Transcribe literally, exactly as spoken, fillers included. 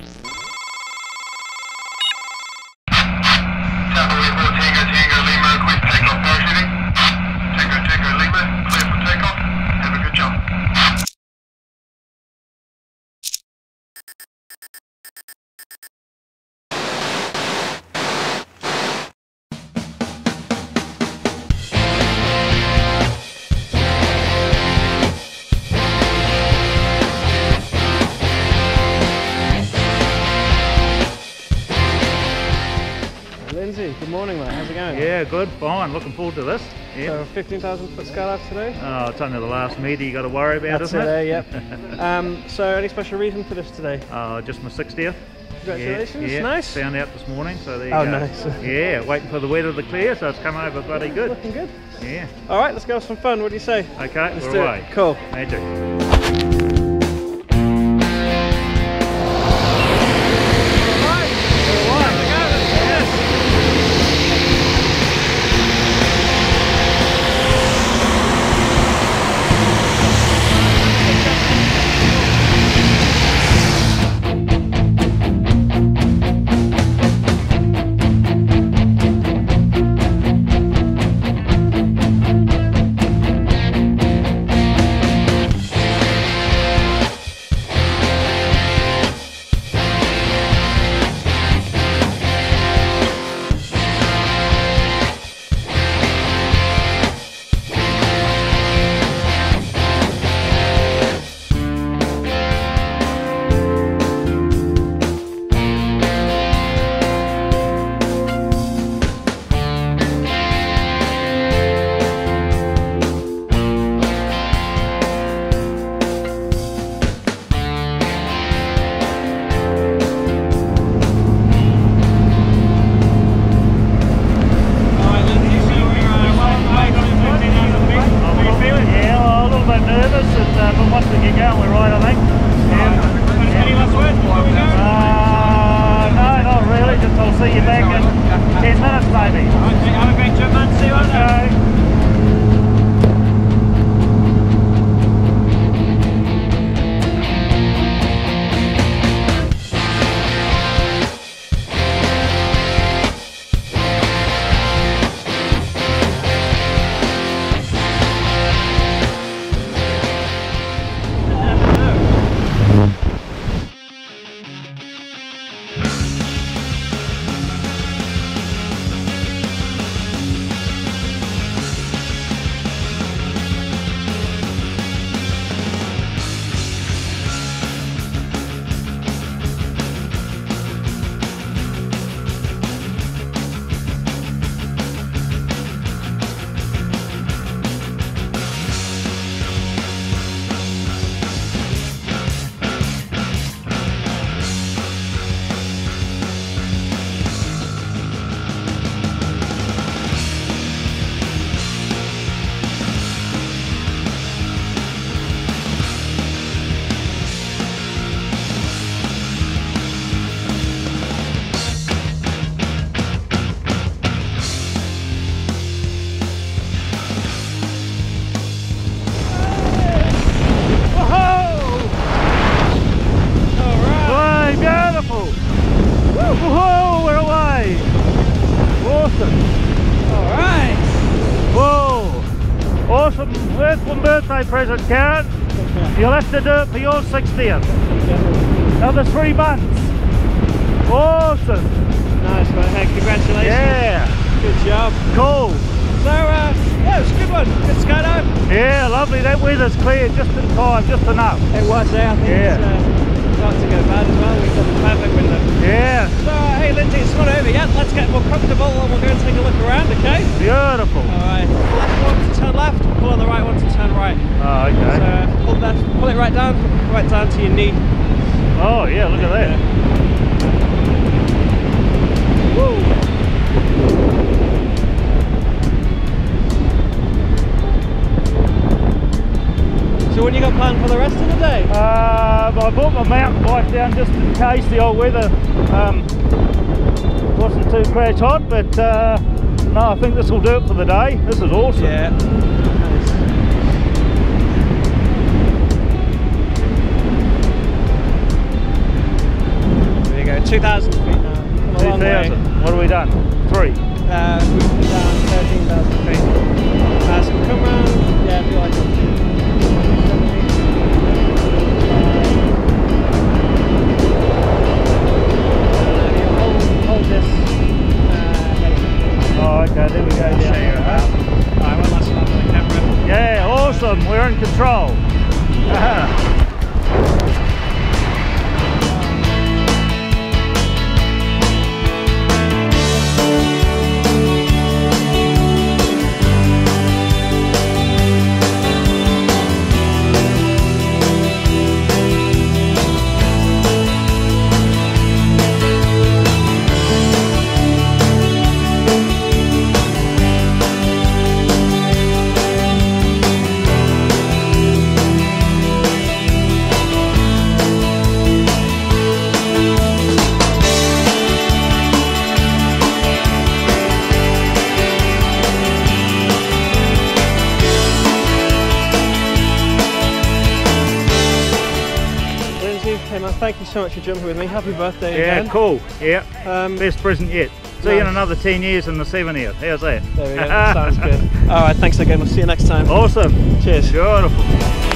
Good morning, mate. How's it going? Yeah, good, fine. Looking forward to this. Yeah. So fifteen thousand foot Skylab today? Oh, it's only the last meter you got to worry about, That's isn't it? it? Uh, yep. um, so any special reason for this today? Uh, just my sixtieth. Congratulations. Yeah, yeah. Nice. Found out this morning, so there you oh, go. nice. Yeah, waiting for the weather to clear, so it's come over bloody good. Looking good. Yeah. All right, let's go have some fun. What do you say? Okay, let's we're do away. It. Cool. Magic. Whoa, we're away! Awesome! Alright! Whoa! Awesome! First one birthday present, Karen. You'll have to do it for your sixtieth. Another three months. Awesome! Nice, man. Hey, congratulations. Yeah! Good job. Cool! So, uh, yeah, it was a good one. Good skydive. Yeah, lovely. That weather's cleared just in time, just enough. It was there. I think Yeah. it's uh, not to go bad as well. We've got the perfect window. Yeah! So, uh, hey, Lindsay, it's not over yet. Let's get more comfortable and we'll go and take a look around, okay? Beautiful! Alright, left one to turn left, pull on the right one to turn right. Oh, okay. So, uh, pull, that, pull it right down, right down to your knee. Oh, yeah, look at that. Yeah. Woo! So what do you got planned for the rest of the day? Uh, I brought my mountain bike down just in case the old weather um, wasn't too crash hot, but uh, no, I think this will do it for the day. This is awesome. Yeah. Nice. two thousand feet now. Come a two long way. thousand. What have we done? Three. Uh, we've come down thirteen thousand feet. Uh, so we come round, yeah, do like hold this. Uh, oh, okay, there we go. I'll down show you there. about. Alright, one last lap on the camera. Yeah, awesome. We're in control. Hey man, thank you so much for jumping with me. Happy birthday Yeah, again. cool. Yeah, Um, best present yet. See you in another ten years in the seventieth. How's that? There we go, sounds good. Alright, thanks again, we'll see you next time. Awesome. Cheers. Beautiful.